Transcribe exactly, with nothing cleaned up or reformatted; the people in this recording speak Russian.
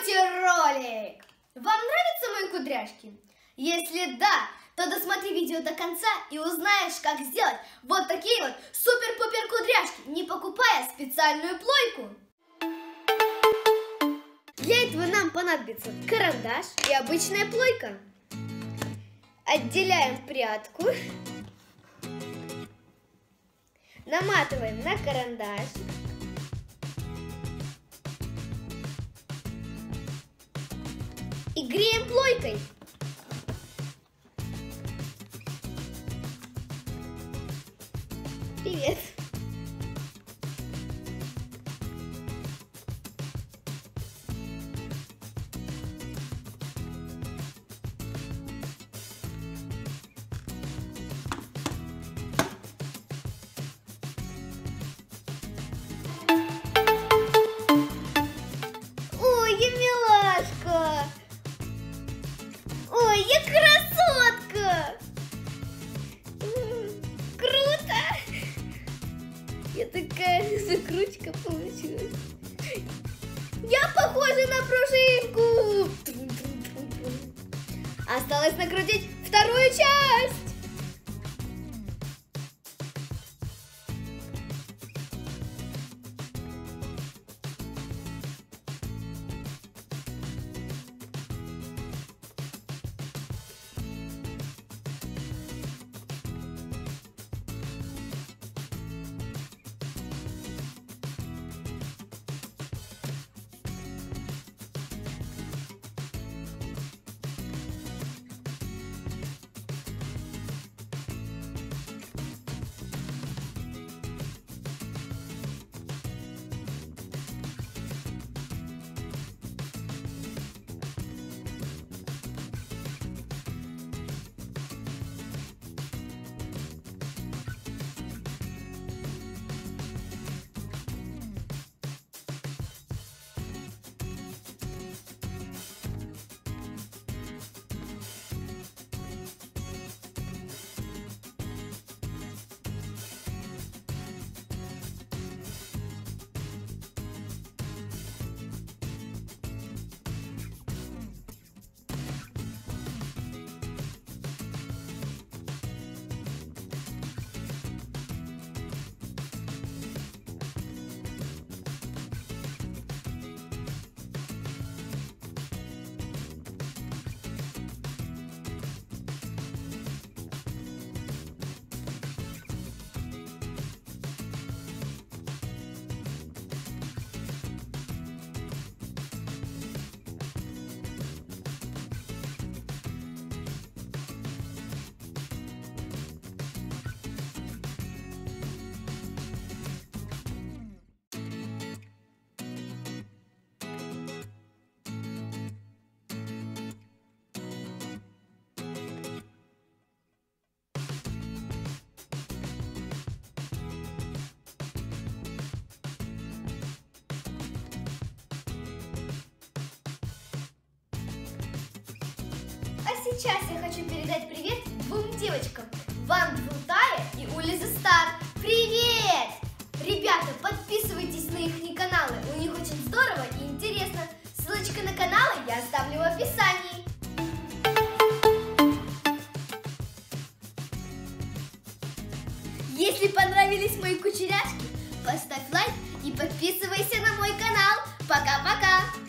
крутый ролик! Вам нравятся мои кудряшки? Если да, то досмотри видео до конца и узнаешь, как сделать вот такие вот супер-пупер кудряшки, не покупая специальную плойку. Для этого нам понадобится карандаш и обычная плойка. Отделяем прядку, наматываем на карандаш. И греем плойкой. Привет. Ой, я милашка. Ой, я красотка! Круто! Я такая закрутка получилась. Я похожа на пружинку! Осталось накрутить вторую часть! Сейчас я хочу передать привет двум девочкам, Ван Двунтая и Улизе Стар. Привет! Ребята, подписывайтесь на их каналы, у них очень здорово и интересно. Ссылочка на каналы я оставлю в описании. Если понравились мои кучеряшки, поставь лайк и подписывайся на мой канал. Пока-пока!